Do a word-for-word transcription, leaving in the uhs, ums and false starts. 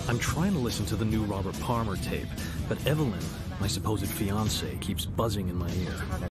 I'm trying to listen to the new Robert Palmer tape, but Evelyn, my supposed fiance, keeps buzzing in my ear.